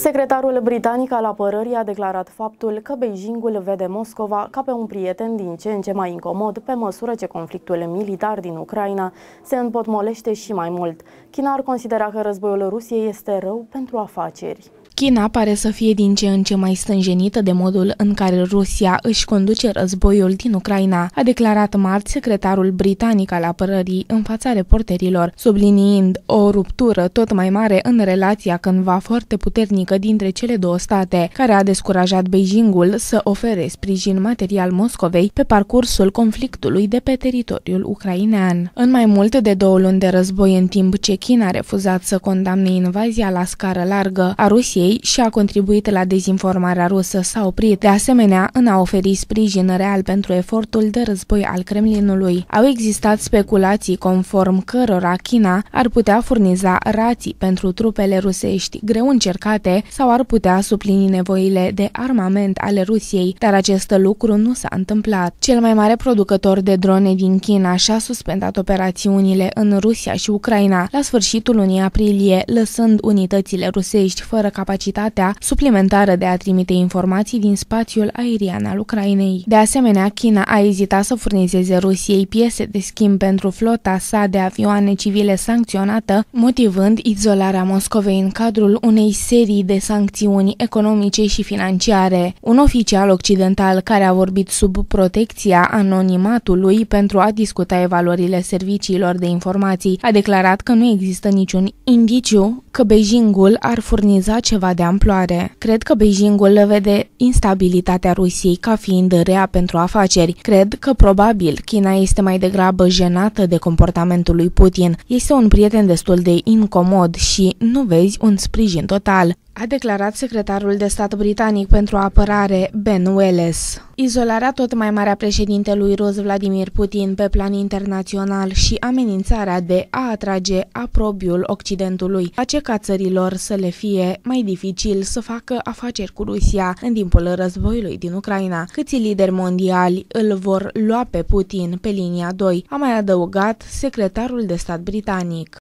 Secretarul britanic al apărării a declarat faptul că Beijingul vede Moscova ca pe un prieten din ce în ce mai incomod pe măsură ce conflictul militar din Ucraina se împotmolește și mai mult. China ar considera că războiul Rusiei este rău pentru afaceri. China pare să fie din ce în ce mai stânjenită de modul în care Rusia își conduce războiul din Ucraina, a declarat marți secretarul britanic al apărării în fața reporterilor, subliniind o ruptură tot mai mare în relația cândva foarte puternică dintre cele două state, care a descurajat Beijingul să ofere sprijin material Moscovei pe parcursul conflictului de pe teritoriul ucrainean. În mai mult de 2 luni de război, în timp ce China a refuzat să condamne invazia la scară largă a Rusiei și a contribuit la dezinformarea rusă, s-a oprit de asemenea în a oferi sprijin real pentru efortul de război al Kremlinului. Au existat speculații conform cărora China ar putea furniza rații pentru trupele rusești greu încercate sau ar putea suplini nevoile de armament ale Rusiei, dar acest lucru nu s-a întâmplat. Cel mai mare producător de drone din China și-a suspendat operațiunile în Rusia și Ucraina la sfârșitul lunii aprilie, lăsând unitățile rusești fără capacitatea suplimentară de a trimite informații din spațiul aerian al Ucrainei. De asemenea, China a ezitat să furnizeze Rusiei piese de schimb pentru flota sa de avioane civile sancționată, motivând izolarea Moscovei în cadrul unei serii de sancțiuni economice și financiare. Un oficial occidental care a vorbit sub protecția anonimatului pentru a discuta evaluările serviciilor de informații a declarat că nu există niciun indiciu că Beijingul ar furniza ceva de amploare. Cred că Beijingul vede instabilitatea Rusiei ca fiind rea pentru afaceri. Cred că probabil China este mai degrabă jenată de comportamentul lui Putin. Este un prieten destul de incomod și nu vezi un sprijin total, a declarat secretarul de stat britanic pentru apărare Ben Wallace. Izolarea tot mai mare a președintelui rus Vladimir Putin pe plan internațional și amenințarea de a atrage aprobiul Occidentului face ca țărilor să le fie mai dificil să facă afaceri cu Rusia în timpul războiului din Ucraina. Câți lideri mondiali îl vor lua pe Putin pe linia 2, a mai adăugat secretarul de stat britanic.